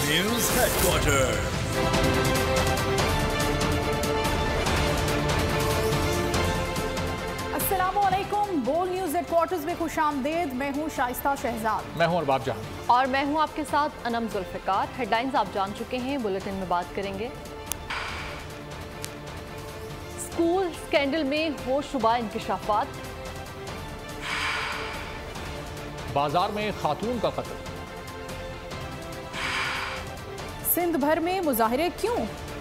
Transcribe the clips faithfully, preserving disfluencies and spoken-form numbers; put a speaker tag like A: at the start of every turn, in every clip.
A: News headquarter.
B: अस्सलामुअलैकुम। बोल news headquarters में खुशामदीद। मैं हूँ शाइस्ता शहजाद।
C: मैं हूँ अरबाब जहां
D: और मैं हूँ आपके साथ अनम जुल्फिकार। हेडलाइंस आप जान चुके हैं, बुलेटिन में बात करेंगे। स्कूल स्कैंडल में होशरुबा इंकशाफात।
C: बाजार में खातून का कत्ल।
B: सिंध भर में मुजाहिरे क्यों?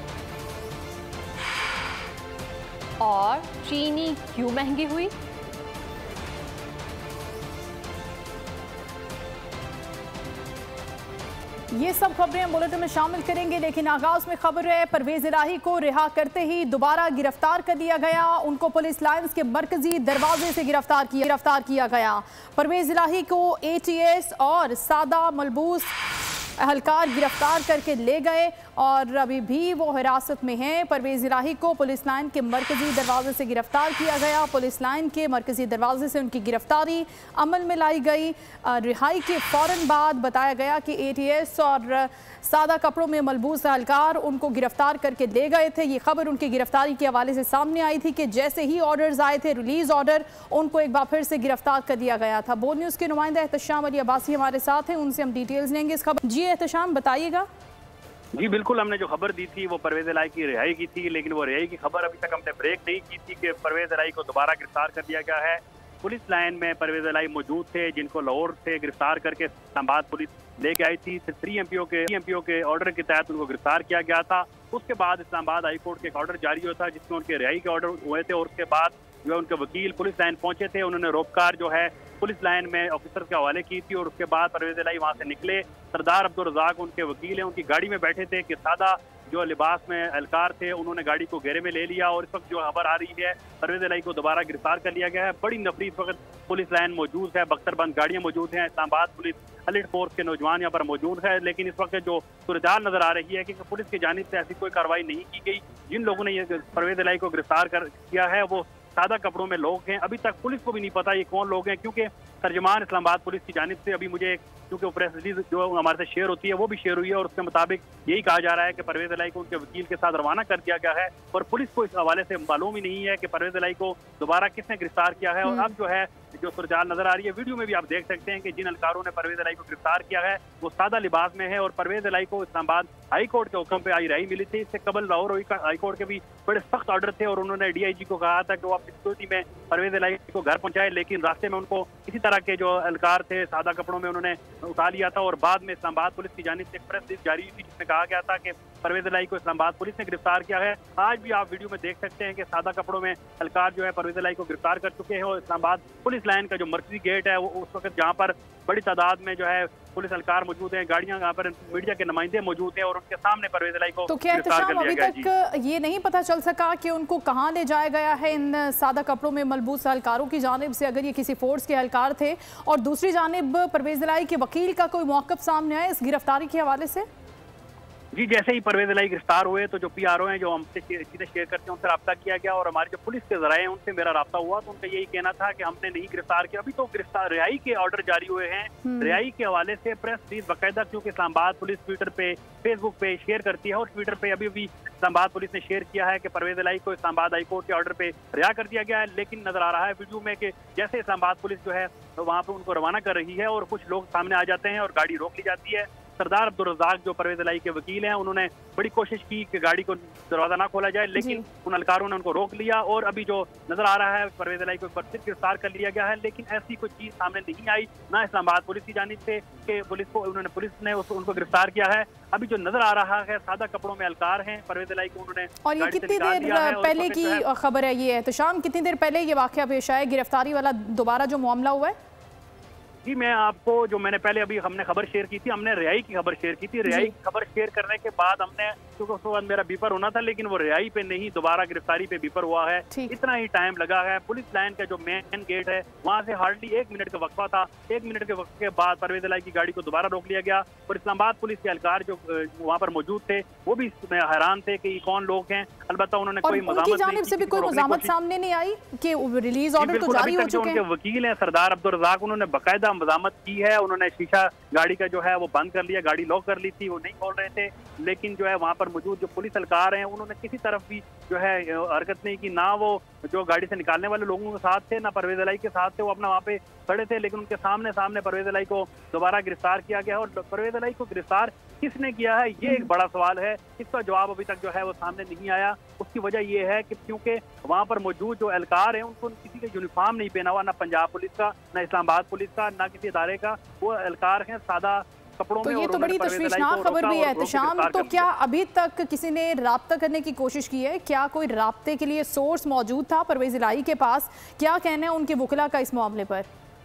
D: और चीनी क्यों महंगी हुई?
B: ये सब खबरें हम बुलेटिन में शामिल करेंगे, लेकिन आगाज में खबर है परवेज इलाही को रिहा करते ही दोबारा गिरफ्तार कर लिया गया। उनको पुलिस लाइन्स के मरकजी दरवाजे से गिरफ्तार किया गिरफ्तार किया गया। परवेज इलाही को एटीएस और सादा मलबूस अहलकार गिरफ्तार करके ले गए और अभी भी वो हिरासत में हैं। परवेज इलाही को पुलिस लाइन के मरकजी दरवाजे से गिरफ्तार किया गया। पुलिस लाइन के मरकजी दरवाजे से उनकी गिरफ्तारी अमल में लाई गई। रिहाई के फौरन बाद बताया गया कि एटीएस और सादा कपड़ों में मलबूस अहलकार उनको गिरफ्तार करके ले गए थे। ये खबर उनकी गिरफ्तारी के हवाले से सामने आई थी कि जैसे ही ऑर्डर्स आए थे, रिलीज ऑर्डर, उनको एक बार फिर से गिरफ्तार कर दिया गया था। बोल न्यूज़ के नुमाइंदा एहतशाम अली अब्बासी हमारे साथ हैं, उनसे हम डिटेल्स लेंगे इस खबर। जी एहतशाम, बताइएगा।
E: जी बिल्कुल, हमने जो खबर दी थी वो परवेज इलाही की रिहाई की थी, लेकिन वो रिहाई की खबर अभी तक हमने ब्रेक नहीं की थी कि परवेज इलाही को दोबारा गिरफ्तार कर दिया गया है। पुलिस लाइन में परवेज इलाही मौजूद थे, जिनको लाहौर से गिरफ्तार करके इस्लामाबाद पुलिस लेके आई थी। थ्री एमपीओ के एमपीओ के ऑर्डर के तहत उनको गिरफ्तार किया गया था। उसके बाद इस्लामाबाद हाई कोर्ट के एक ऑर्डर जारी हुआ था जिसमें उनके रिहाई के ऑर्डर हुए थे और उसके बाद जो है उनके वकील पुलिस लाइन पहुंचे थे। उन्होंने रोककार जो है पुलिस लाइन में ऑफिसर के हवाले की थी और उसके बाद परवेज इलाही वहां से निकले। सरदार अब्दुल रज़ाक उनके वकील हैं, उनकी गाड़ी में बैठे थे कि सादा जो लिबास में एहलकार थे उन्होंने गाड़ी को घेरे में ले लिया और इस वक्त जो खबर आ रही है परवेज इलाही को दोबारा गिरफ्तार कर लिया गया है। बड़ी नफरी इस वक्त पुलिस लाइन मौजूद है, बख्तरबंद गाड़ियां मौजूद हैं, इस्लामाबाद पुलिस एलिट फोर्स के नौजवान यहाँ पर मौजूद है। लेकिन इस वक्त जो सूरत नजर आ रही है कि पुलिस की जानिब से ऐसी कोई कार्रवाई नहीं की गई। जिन लोगों ने ये परवेज इलाही को गिरफ्तार कर किया है वो सादा कपड़ों में लोग हैं। अभी तक पुलिस को भी नहीं पता ये कौन लोग हैं, क्योंकि तर्जमान इस्लामाबाद पुलिस की जानिब से अभी मुझे क्योंकि प्रेस रिलीज जो हमारे से शेयर होती है वो भी शेयर हुई है और उसके मुताबिक यही कहा जा रहा है कि परवेज इलाही को उनके वकील के साथ रवाना कर दिया गया है और पुलिस को इस हवाले से मालूम ही नहीं है कि परवेज इलाही को दोबारा किसने गिरफ्तार किया है। और अब जो है जो सूरत नजर आ रही है, वीडियो में भी आप देख सकते हैं कि जिन अलकारों ने परवेज इलाही को गिरफ्तार किया है वो सादा लिबास में है और परवेज इलाही को इस्लामाबाद हाई कोर्ट के हुक्म पे आई रिहाई मिली थी। इससे कबल लाहौर हाई कोर्ट के भी बड़े सख्त ऑर्डर थे और उन्होंने डीआईजी को कहा था कि वो अपनी सिक्योरिटी में परवेज इलाही को घर पहुंचाए, लेकिन रास्ते में उनको इसी तरह के जो अलकार थे सादा कपड़ों में उन्होंने उतार लिया था। और बाद में इस्लामाबाद पुलिस की जानिब से एक प्रेस रिलीज जारी हुई थी जिसमें कहा गया था कि परवेज इलाही को इस्लामाबाद पुलिस ने गिरफ्तार किया है। आज भी आप वीडियो में देख सकते हैं कि सादा कपड़ों में अलकार जो है परवेज इलाही को गिरफ्तार कर चुके हैं और इस्लामाबाद पुलिस लाइन का जो मर्कजी गेट है वो उस वक्त जहाँ पर बड़ी तादाद में जो है पुलिस अलकार मौजूद हैं, गाड़ियां यहाँ पर मीडिया के नुमाइंदे मौजूद हैं और उनके सामने परवेज इलाही को
B: तो क्या एहतशाम अभी तक ये नहीं पता चल सका कि उनको कहाँ ले जाया गया है इन सादा कपड़ों में मलबूस हलकारों की जानिब से, अगर ये किसी फोर्स के हलकार थे? और दूसरी जानिब परवेज इलाही के वकील का कोई मौक़िफ़ सामने आया इस गिरफ्तारी के हवाले से?
E: जी, जैसे ही परवेज इलाही गिरफ्तार हुए तो जो पीआरओ हैं जो हमसे चीजें शेयर करते हैं उनसे रब्ता किया गया और हमारे जो पुलिस के जराए हैं उनसे मेरा रब्ता हुआ तो उनका यही कहना था कि हमने नहीं गिरफ्तार किया। अभी तो गिरफ्तार रिहाई के ऑर्डर जारी हुए हैं, रिहाई के हवाले से प्रेस रिलीज बाकायदा क्योंकि इस्लामाबाद पुलिस ट्विटर पे फेसबुक पे शेयर करती है और ट्विटर पे अभी भी इस्लामाबाद पुलिस ने शेयर किया है कि परवेज इलाही को इस्लामाबाद हाई कोर्ट के ऑर्डर पे रिहा कर दिया गया है। लेकिन नजर आ रहा है वीडियो में कि जैसे इस्लामाबाद पुलिस जो है वहाँ पे उनको रवाना कर रही है और कुछ लोग सामने आ जाते हैं और गाड़ी रोक ली जाती है। सरदार अब्दुल रज़ाक जो परवेज इलाही के वकील हैं उन्होंने बड़ी कोशिश की कि गाड़ी को दरवाजा ना खोला जाए, लेकिन उन अलकारों ने उनको रोक लिया और अभी जो नजर आ रहा है परवेज इलाही को एक बार फिर गिरफ्तार कर लिया गया है। लेकिन ऐसी कोई चीज सामने नहीं आई ना इस्लामाबाद पुलिस की जानिब से कि पुलिस को उन्होंने पुलिस ने उस, उनको गिरफ्तार किया है। अभी जो नजर आ रहा है सादा कपड़ों में अलकार हैं, परवेज इलाही को उन्होंने
B: और ये कितनी देर पहले की खबर है ये एहतशाम, कितनी देर पहले ये वाकया पेश आया गिरफ्तारी वाला दोबारा जो मामला हुआ है?
E: जी मैं आपको जो मैंने पहले अभी हमने खबर शेयर की थी, हमने रिहाई की खबर शेयर की थी। रिहाई की खबर शेयर करने के बाद हमने क्योंकि उस वक्त मेरा बीपर होना था, लेकिन वो रिहाई पे नहीं दोबारा गिरफ्तारी पे बीपर हुआ है। इतना ही टाइम लगा है। पुलिस लाइन का जो मेन गेट है वहाँ से हार्डली एक मिनट का वक्फा था। एक मिनट के वक्त के बाद परवेज इलाही की गाड़ी को दोबारा रोक लिया गया और इस्लामाबाद पुलिस के अलकार जो वहाँ पर मौजूद थे वो भी हैरान थे कि कौन लोग हैं। अलबत्ता उन्होंने कोई
B: जानिब से भी कोई मज़ामत सामने नहीं आई कि रिलीज ऑर्डर तो जारी हो चुके हैं।
E: उनके वकील हैं सरदार अब्दुल रज़ाक, उन्होंने बाकायदा मज़ामत की है। उन्होंने शीशा गाड़ी का जो है वो बंद कर लिया, गाड़ी लॉक कर ली थी, वो नहीं खोल रहे थे। लेकिन जो है वहाँ पर मौजूद जो पुलिस एहलकार हैं उन्होंने किसी तरफ भी जो है हरकत नहीं की, ना वो जो गाड़ी से निकालने वाले लोगों के साथ थे, ना परवेज इलाही के साथ थे। वो अपना वहाँ पे खड़े थे, लेकिन उनके सामने सामने परवेज इलाही को दोबारा गिरफ्तार किया गया। और परवेज इलाही को गिरफ्तार किसने किया है, ये एक बड़ा सवाल है। इसका जवाब अभी तक जो है वो सामने नहीं आया। उसकी वजह ये है कि क्योंकि वहाँ पर मौजूद जो एहलकार हैं उनको किसी का यूनिफॉर्म नहीं पहना हुआ, ना पंजाब पुलिस का, ना इस्लामाबाद पुलिस का, ना किसी इदारे का। वो एहलकार हैं सादा कपड़ों
B: तो
E: में।
B: ये तो बड़ी तशवीशनाक खबर भी है एहतशाम। तो क्या अभी तक किसी ने राब्ता करने की कोशिश की है? क्या कोई राब्ते के लिए सोर्स मौजूद था परवेज इलाही के पास? क्या कहना है उनके वकीला का इस मामले पर?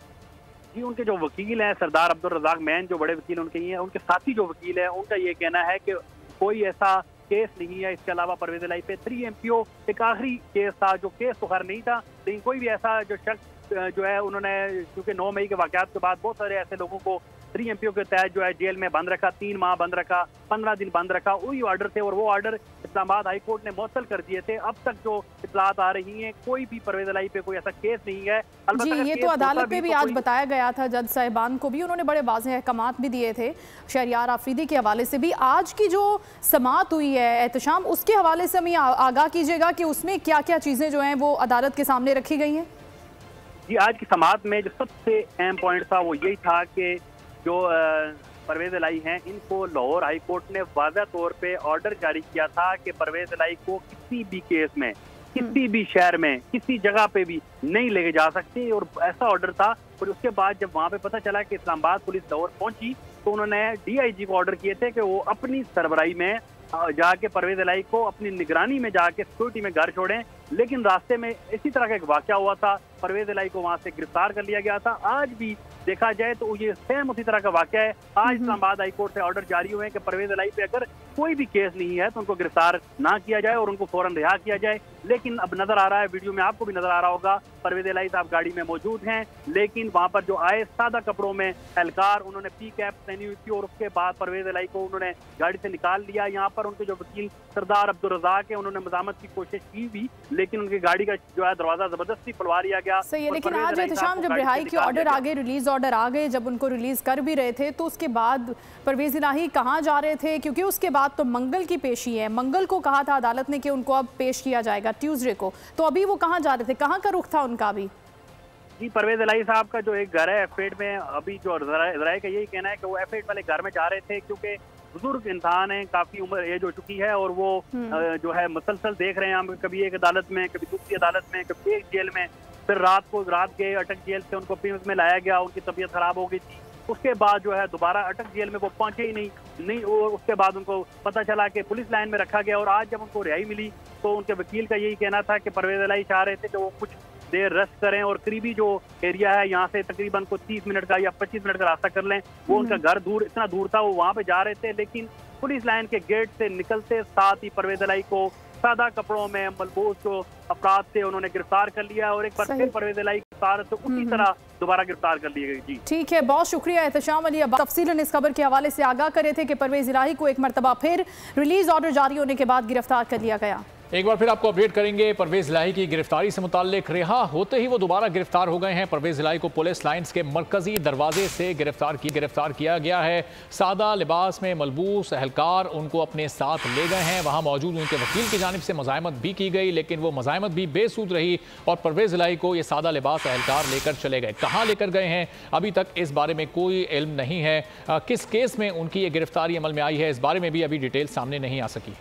E: जी, उनके जो वकील हैं सरदार अब्दुल रज़ाक मैन, जो बड़े वकील उनके हैं, उनके साथी जो वकील हैं, उनका ये कहना है कि कोई ऐसा केस नहीं है। इसके अलावा परवेज इलाही पे थ्री एम पी ओ एक आखिरी केस था, जो केस तो खैर नहीं था, लेकिन कोई भी ऐसा जो शख्स जो है उन्होंने, क्योंकि नौ मई के वाकयात के बाद बहुत सारे ऐसे लोगों को थ्री एम पी ओ के तहत जो है जेल में बंद रखा, तीन माह बंद रखा, पंद्रह दिन बंद रखा। वही ऑर्डर थे और वो ऑर्डर इस्लामाबाद हाई कोर्ट ने मुअत्तल कर दिए थे। अब तक जो इत्तलात आ रही हैं, कोई भी परवेज इलाही पे कोई ऐसा केस नहीं है।
B: जी, ये तो अदालत में भी आज बताया गया था, जज साहिबान को भी उन्होंने बड़े वाज़ेह अहकामात भी दिए थे शहरियार आफरीदी के हवाले से भी। आज की जो समाअत हुई है एहतशाम, उसके हवाले से हमें आगाह कीजिएगा कि उसमें क्या क्या चीज़ें जो हैं वो अदालत के सामने रखी गई हैं।
E: जी, आज की समाअत में जो सबसे अहम पॉइंट था वो यही था कि जो परवेज इलाही हैं, इनको लाहौर हाई कोर्ट ने वाज़ेह तौर पे ऑर्डर जारी किया था कि परवेज इलाही को किसी भी केस में, किसी भी शहर में, किसी जगह पे भी नहीं लेके जा सकते। और ऐसा ऑर्डर था। और उसके बाद जब वहाँ पे पता चला कि इस्लामाबाद पुलिस लाहौर पहुंची, तो उन्होंने डी आई जी को ऑर्डर किए थे कि वो अपनी सरबराही में जाके परवेज इलाही को अपनी निगरानी में जाके सिक्योरिटी में घर छोड़ें। लेकिन रास्ते में इसी तरह का एक वाकया हुआ था, परवेज इलाही को वहां से गिरफ्तार कर लिया गया था। आज भी देखा जाए तो ये सेम उसी तरह का वाकया है। आज इस्लामाबाद हाई कोर्ट से ऑर्डर जारी हुए हैं कि परवेज इलाही पे अगर कोई भी केस नहीं है तो उनको गिरफ्तार ना किया जाए और उनको फौरन रिहा किया जाए। लेकिन अब नजर आ रहा है, वीडियो में आपको भी नजर आ रहा होगा, परवेज इलाही साहब गाड़ी में मौजूद हैं, लेकिन वहां पर जो आए सादा कपड़ों में एहलकार, उन्होंने पी कैप पहनी हुई थी और उसके बाद परवेज इलाही को उन्होंने गाड़ी से निकाल लिया। यहाँ पर उनके जो वकील सरदार अब्दुल रज़ाक है, उन्होंने मज़ामत की कोशिश की भी, लेकिन उनकी गाड़ी का जो है दरवाजा जबरदस्ती खुलवा लिया गया।
B: सही है, लेकिन आज एहतशाम जब रिहाई के ऑर्डर आ गए, रिलीज ऑर्डर आ गए, जब उनको रिलीज कर भी रहे थे, तो उसके बाद परवेज इलाही कहाँ जा रहे थे? क्योंकि उसके बाद तो मंगल की पेशी है। मंगल को कहा था अदालत ने कि उनको अब पेश किया जाएगा ट्यूसडे को, तो अभी वो कहाँ जा रहे थे? कहाँ का रुख था उनका अभी?
E: जी, परवेज इलाही साहब का जो एक घर है एफ एट में, अभी जो जराए का यही कहना है कि वो एफ एट वाले घर में जा रहे थे, क्योंकि बुजुर्ग इंसान है, काफी उम्र एज हो चुकी है और वो जो है मुसलसल देख रहे हैं हम, कभी एक अदालत में, कभी दूसरी अदालत में, कभी एक जेल में। फिर रात को रात गए अटक जेल से, उनको पीएमएस में लाया गया, उनकी तबीयत खराब हो गई थी। उसके बाद जो है दोबारा अटक जेल में वो पहुंचे ही नहीं नहीं और उसके बाद उनको पता चला कि पुलिस लाइन में रखा गया। और आज जब उनको रिहाई मिली तो उनके वकील का यही कहना था कि परवेज इलाही चाह रहे थे कि वो कुछ देर रेस्ट करें और करीबी जो एरिया है यहाँ से तकरीबन को तीस मिनट का या पच्चीस मिनट का रास्ता कर लें। वो उनका घर दूर, इतना दूर था, वो वहाँ पे जा रहे थे, लेकिन पुलिस लाइन के गेट से निकलते साथ ही परवेज इलाही को सादा कपड़ों में मलबूस जो अफराद थे उन्होंने गिरफ्तार कर लिया और एक बार फिर परवेज इलाही गिरफ्तार तो उसी तरह दोबारा गिरफ्तार कर ली गई। जी
B: ठीक है, बहुत शुक्रिया एहतशाम अली। अब तफसीलन इस खबर के हवाले से आगाह करे थे कि परवेज इलाही को एक मरतबा फिर रिलीज ऑर्डर जारी होने के बाद गिरफ्तार कर लिया गया।
C: एक बार फिर आपको अपडेट करेंगे परवेज इलाही की गिरफ्तारी से मुताल्लिक। रिहा होते ही वो दोबारा गिरफ्तार हो गए हैं। परवेज इलाही को पुलिस लाइंस के मरकजी दरवाजे से गिरफ्तार की गिरफ्तार किया गया है। सादा लिबास में मलबूस एहलकार उनको अपने साथ ले गए हैं। वहां मौजूद उनके वकील की जानिब से मज़ाहमत भी की गई, लेकिन वो मज़ाहमत भी बेसूद रही और परवेज इलाही को ये सादा लिबास एहलकार लेकर चले गए। कहाँ लेकर गए हैं अभी तक इस बारे में कोई इल्म नहीं है। आ, किस केस में उनकी ये गिरफ्तारी अमल में आई है, इस बारे में भी अभी डिटेल सामने नहीं आ सकी।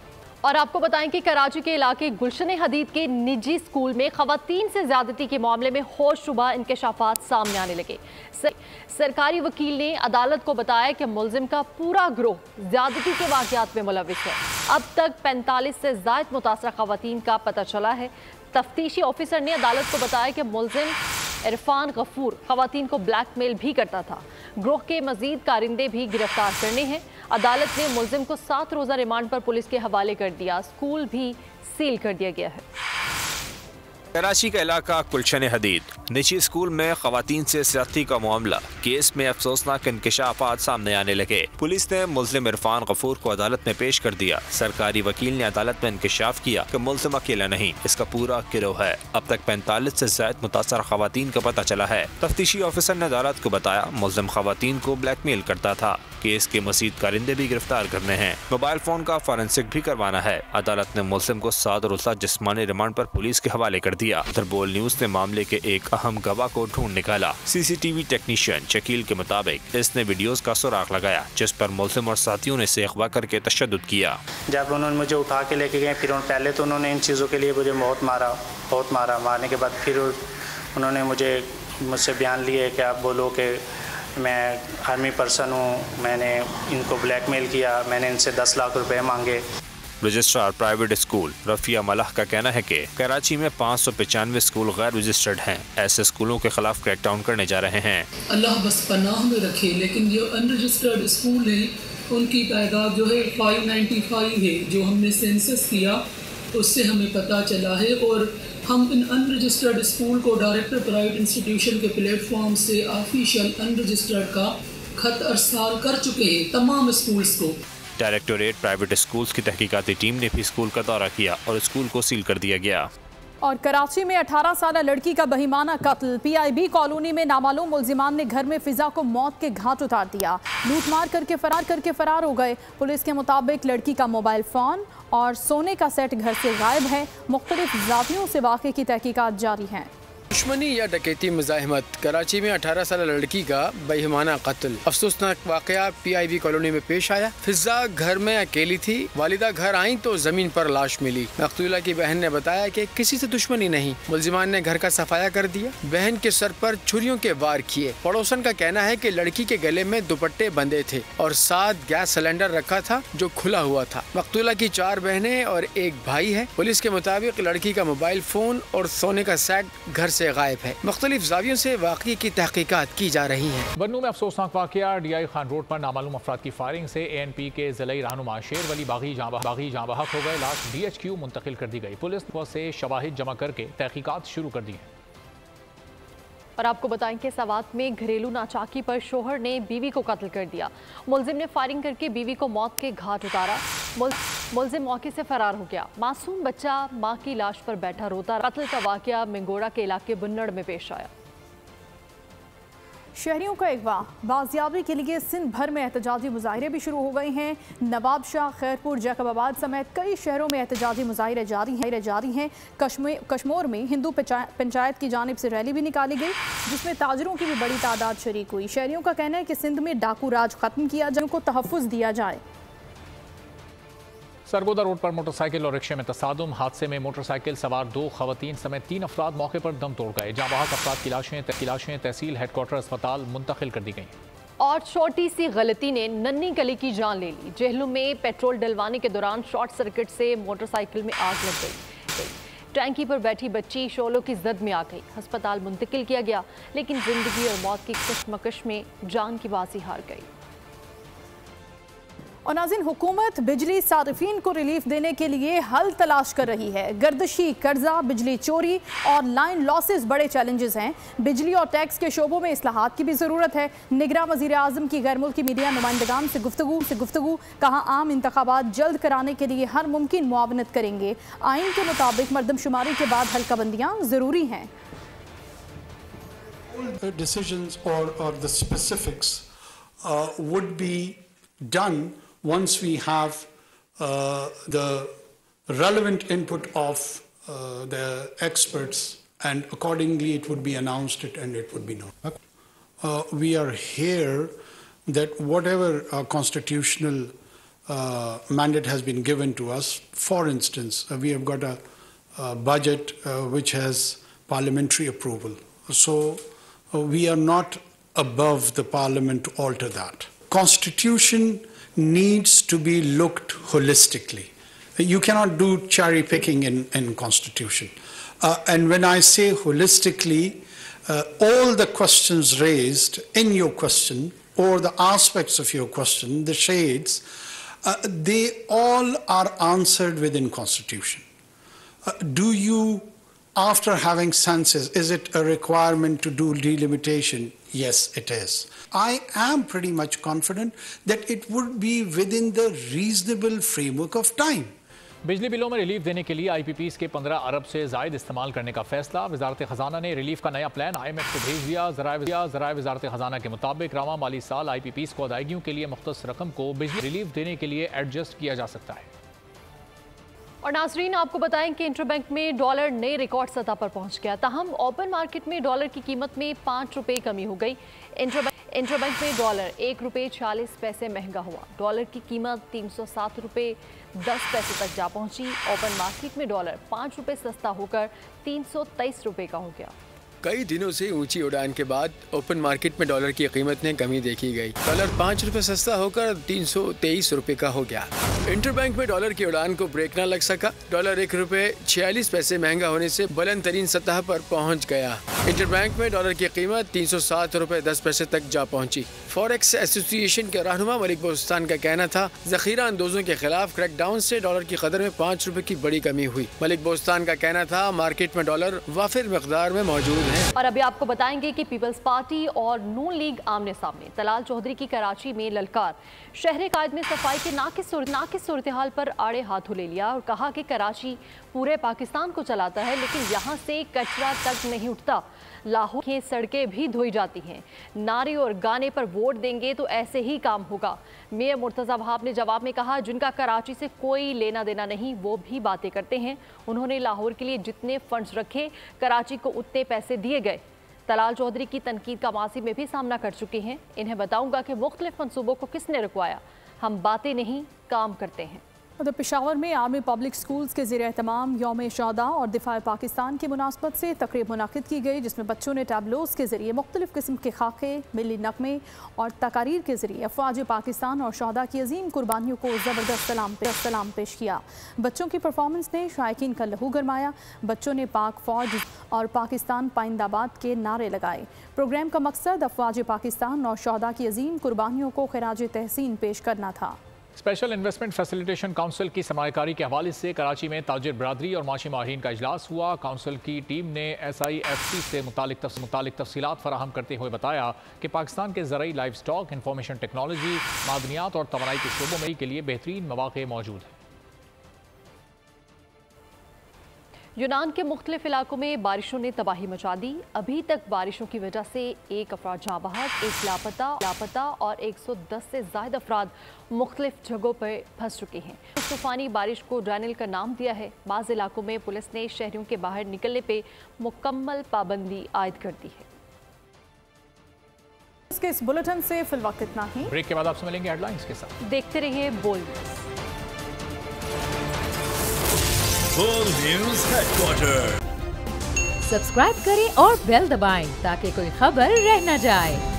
D: और आपको बताएं कि कराची के इलाके गुलशन हदीद के निजी स्कूल में खवातीन से ज्यादती के मामले में होशरुबा इंकशाफात सामने आने लगे। सर, सरकारी वकील ने अदालत को बताया कि मुलजिम का पूरा गिरोह ज्यादती के वाकयात में मुलविस है। अब तक पैंतालीस से जायद मुतासरा खवातीन का पता चला है। तफ्तीशी ऑफिसर ने अदालत को बताया कि मुलजिम इरफान गफूर खवातीन को ब्लैकमेल भी करता था। गिरोह के मजीद कारिंदे भी गिरफ्तार करने हैं। अदालत ने मुलजिम को सात रोज़ा रिमांड पर पुलिस के हवाले कर दिया। स्कूल भी सील कर दिया गया है।
A: कराची का इलाका गुलशन हदीद। निजी स्कूल में खवातीन से ज्यादती का मामला, केस में अफसोसनाक इंकशाफात सामने आने लगे। पुलिस ने मुल्जिम इरफान गफूर को अदालत में पेश कर दिया। सरकारी वकील ने अदालत में इंकशाफ किया कि मुल्जिम अकेला नहीं, इसका पूरा गिरोह है। अब तक पैंतालीस से ज्यादा मुतासर खवातीन का पता चला है। तफ्तीशी ऑफिसर ने अदालत को बताया मुल्जिम खवातीन को ब्लैकमेल करता था। केस के मजीद कारिंदे भी गिरफ्तार करने हैं। मोबाइल फोन का फॉरेंसिक भी करवाना है। अदालत ने मुल्जिम को सात रोज़ा जिस्मानी रिमांड पर पुलिस के हवाले कर दिया। उधर बोल न्यूज ने मामले के एक अहम गवाह को ढूंढ निकाला। सीसीटीवी टेक्नीशियन शकील के मुताबिक इसने वीडियोस का सुराग लगाया जिस पर मुल्जिम और साथियों ने इसे अगवा करके तशद्दुद किया।
F: जब उन्होंने मुझे उठा के लेके गए, फिर पहले तो उन्होंने इन चीज़ों के लिए मुझे बहुत मारा बहुत मारा मारने के बाद फिर उन्होंने मुझे मुझसे बयान लिए कि आप बोलो कि मैं आर्मी पर्सन हूँ, मैंने इनको ब्लैकमेल किया, मैंने इनसे दस लाख रुपए मांगे।
A: रजिस्ट्रार प्राइवेट स्कूल रफिया मलाह का कहना है कि कराची में पाँच सौ पचानवे स्कूल गैर रजिस्टर्ड हैं। ऐसे स्कूलों के खिलाफ क्रैकडाउन करने जा रहे हैं।
G: अल्लाह बस पनाह में रखे, लेकिन जो अनरजिस्टर्ड स्कूल हैं उनकी तादाद जो है पाँच सौ पचानवे है, जो हमने सेंसस किया उससे हमें पता चला है। और हम इन अनरजिस्टर्ड स्कूल को डायरेक्टर प्राइवेट इंस्टीट्यूशन के प्लेटफॉर्म से ऑफिशियल अनरजिस्टर्ड का खत अरसाल कर चुके हैं तमाम स्कूल्स को।
A: डायरेक्टोरेट प्राइवेट स्कूल्स की तहकीकाती टीम ने भी स्कूल का दौरा किया और स्कूल को सील कर दिया गया।
B: और कराची में अठारह साल लड़की का बहिमाना कत्ल। पीआईबी कॉलोनी में नामालूम मुल्जिमान ने घर में फिजा को मौत के घाट उतार दिया। लूट मार करके फरार करके फरार हो गए। पुलिस के मुताबिक लड़की का मोबाइल फोन और सोने का सेट घर से गायब है। मुख्तलिफ जातियों से वाक़े की तहकीकात जारी हैं।
H: दुश्मनी या डकैती मुजाहिमत। कराची में अठारह साल लड़की का बेईमाना कत्ल। अफसोसनाक वाकया पीआईबी कॉलोनी में पेश आया। फिजा घर में अकेली थी। वालिदा घर आई तो जमीन पर लाश मिली। मकतूला की बहन ने बताया कि किसी से दुश्मनी नहीं। मुल्जिमान ने घर का सफाया कर दिया। बहन के सर पर छुरियों के वार किए। पड़ोसन का कहना है कि लड़की के गले में दुपट्टे बंधे थे और साथ गैस सिलेंडर रखा था जो खुला हुआ था। मकतूला की चार बहनें और एक भाई है। पुलिस के मुताबिक लड़की का मोबाइल फोन और सोने का सेट घर से गायब है। मुख्तलिफ जावियों से वाक़ये की तहकीकात की जा रही है।
C: बन्नू में अफसोसनाक वाकया। डीआई खान रोड पर नामालूम अफराद की फायरिंग से एएनपी के ज़िलई रहनुमा शेर वली बागी बागी जाँ बहक हो गए। लाश डीएचक्यू मुंतकिल कर दी गई। पुलिस से शवाहिद जमा करके तहकीकात शुरू कर दी है।
D: और आपको बताएं कि सवात में घरेलू नाचाकी पर शोहर ने बीवी को कत्ल कर दिया। मुल्जिम ने फायरिंग करके बीवी को मौत के घाट उतारा। मुल्जिम मौके से फरार हो गया। मासूम बच्चा मां की लाश पर बैठा रोता। कत्ल का वाकया मिंगोड़ा के इलाके बुन्नड़ में पेश आया।
B: शहरियों का अगवा बाजियाबी के लिए सिंध भर में एहतजाजी मुजाहरे भी शुरू हो गए हैं। नवाब शाह, खैरपुर, जैकबाबाद समेत कई शहरों में एहतजाजी मुजाहरे जारी हैं जारी हैं कश्मीर में हिंदू पंचायत की जानिब से रैली भी निकाली गई जिसमें ताजरों की भी बड़ी तादाद शरीक हुई। शहरियों का कहना है कि सिंध में डाकू राज खत्म किया जाए, उनको तहफ़्फ़ुज़ दिया जाए।
C: सरगोदा रोड पर मोटरसाइकिल और रिक्शे में तसादुम। हादसे में मोटरसाइकिल सवार दो खवातीन समेत तीन अफराद मौके पर दम तोड़ गए। जहाँ बहक अफराद की लाशें की लाशें तहसील हेडक्वार्टर अस्पताल मुंतकिल कर दी गई।
D: और छोटी सी गलती ने नन्ही कली की जान ले ली। जेहलू में पेट्रोल डलवाने के दौरान शॉर्ट सर्किट से मोटरसाइकिल में आग लग गई। टैंकी पर बैठी बच्ची शोलों की जद में आ गई। अस्पताल मुंतकिल किया गया, लेकिन जिंदगी और मौत की कशमकश में जान की बाजी हार गई।
B: और नाज़रीन, हुकूमत बिजली सारिफीन को रिलीफ देने के लिए हल तलाश कर रही है। गर्दशी कर्जा, बिजली चोरी और लाइन लॉसेस बड़े चैलेंजेस हैं। बिजली और टैक्स के शोबों में इस्लाहात की भी ज़रूरत है। निगरां वज़ीर आज़म की गैर मुल्की मीडिया नुमाइंदगान से गुफ्तगू से गुफ्तगू कहा आम इंतखाबात जल्द कराने के लिए हर मुमकिन मुआवनत करेंगे। आइन के मुताबिक मरदमशुमारी के बाद हल्काबंदियाँ ज़रूरी हैं।
I: Decisions or, or the specifics uh, would be done once we have uh, the relevant input of uh, the experts, and accordingly it would be announced it and it would be known. Uh, we are here that whatever uh, constitutional uh, mandate has been given to us, for instance, uh, we have got a, a budget uh, which has parliamentary approval. So uh, we are not above the parliament to alter that. Constitution needs to be looked holistically. You cannot do cherry picking in, in constitution. Uh, and when I say holistically, uh, all the questions raised in your question or the aspects of your question, the shades, uh, they all are answered within constitution. Uh, do you after having census, is it a requirement to do delimitation? Yes, it is. I am pretty much confident that it would be within the reasonable framework of time.
C: बिजली बिलों में relief देने के लिए I P Pease के पंद्रह अरब से जायद इस्तेमाल करने का फैसला। वजारत खजाना ने रिलीफ का नया प्लान आई एम एफ को भेज दिया। ज़राए वजारत खजाना के मुताबिक रवां माली साल आई पी पीज़ को अदायगियों के लिए मुख्तस रकम को बिजली रिलीफ देने के लिए एडजस्ट किया जा सकता है।
D: और नाजरीन, आपको बताएं कि इंटरबैंक में डॉलर नए रिकॉर्ड सतह पर पहुंच गया। ताहम ओपन मार्केट में डॉलर की कीमत में पाँच रुपये कमी हो गई। इंटरबैंक इंटरबैंक में डॉलर एक रुपये छियालीस पैसे महंगा हुआ। डॉलर की कीमत तीन सौ सात रुपये दस पैसे तक जा पहुंची। ओपन मार्केट में डॉलर पाँच रुपये सस्ता होकर तीन सौ तेईस रुपये का हो गया।
H: कई दिनों से ऊंची उड़ान के बाद ओपन मार्केट में डॉलर की कीमत में कमी देखी गई। डॉलर पाँच रुपए सस्ता होकर तीन सौ तेईस रुपए का हो गया। इंटरबैंक में डॉलर की उड़ान को ब्रेक न लग सका। डॉलर एक रुपए छियालीस पैसे महंगा होने से बुलंद तरीन सतह पर पहुंच गया। इंटरबैंक में डॉलर की कीमत तीन सौ सात रुपए दस पैसे तक जा पहुंची। फॉरेक्स एसोसिएशन के रहनुमा मलिक बोस्तान का कहना था, जखीरा अंदोजों के खिलाफ क्रैकडाउन से डॉलर की कदर में पाँच रुपए की बड़ी कमी हुई। मलिक बोस्तान का कहना था, मार्केट में डॉलर वाफिर मिकदार में मौजूद है।
D: और अभी आपको बताएंगे कि पीपल्स पार्टी और नून लीग आमने सामने। तलाल चौधरी की कराची में ललकार। शहर कायद ने सफाई के नाकिस नाकिस सूरत हाल पर आड़े हाथों ले लिया और कहा कि कराची पूरे पाकिस्तान को चलाता है, लेकिन यहाँ से कचरा तक नहीं उठता। लाहौर की सड़कें भी धोई जाती हैं। नारे और गाने पर वोट देंगे तो ऐसे ही काम होगा। मेयर मुर्तज़ा वहाब ने जवाब में कहा, जिनका कराची से कोई लेना देना नहीं वो भी बातें करते हैं। उन्होंने लाहौर के लिए जितने फंड्स रखे कराची को उतने पैसे दिए गए। तलाल चौधरी की तनकीद का माजी में भी सामना कर चुके हैं। इन्हें बताऊंगा कि मुख्तलिफ मंसूबों को किसने रुकवाया। हम बातें नहीं काम करते हैं।
B: उधर पेशावर में आर्मी पब्लिक स्कूल्स के ज़ेर एहतमाम यौम शहादा और दिफा पाकिस्तान की मुनासबत से तकरीब मुनाकिद की गई, जिसमें बच्चों ने टैबलोस के ज़रिए मुख्तलिफ किस्म के खाके, मिली नगमे और तकारीर के ज़रिए अफवाज पाकिस्तान और शहादा की अजीम कुर्बानियों को ज़बरदस्त सलाम पे सलाम पेश किया। बच्चों की परफॉर्मेंस ने शायकीन का लहू गरमाया। बच्चों ने पाक फौज और पाकिस्तान पाइंदाबाद के नारे लगाए। प्रोग्राम का मकसद अफवाज पाकिस्तान और शहादा की अजीम कुर्बानियों को खिराज तहसीन पेश करना था।
C: स्पेशल इन्वेस्टमेंट फैसिलिटेशन काउंसिल की सरमायाकारी के हवाले से कराची में ताजिर बरादरी और माशी माहिरीन का इजलास हुआ। काउंसिल की टीम ने एस आई एफ सी से मुतालिक मुतालिक तफसीलात फराहम करते हुए बताया कि पाकिस्तान के ज़राई लाइव स्टॉक, इंफॉर्मेशन टेक्नोलॉजी, मादनियात और तवानाई के शोबों में के लिए बेहतरीन मौक़े मौजूद हैं।
D: यूनान के मुख्तलिफ इलाकों में बारिशों ने तबाही मचा दी। अभी तक बारिशों की वजह से एक अफराद जाँ बहक, एक लापता लापता और एक सौ दस से ज़ायद अफराद मुख्तलिफ जगहों पर फंस चुके हैं। तूफ़ानी बारिश को डैनियल का नाम दिया है। बाज़ इलाकों में पुलिस ने शहरियों के बाहर निकलने पर मुकम्मल पाबंदी आयद कर दी है।
B: इसके इस बुलेटिन से फिल वक्त इतना ही।
C: ब्रेक के बाद आपसे मिलेंगे हेडलाइंस के साथ।
D: देखते रहिए बोल
J: न्यूज़ हेडक्वार्टर।
K: सब्सक्राइब करें और बेल दबाएं ताकि कोई खबर रह न जाए।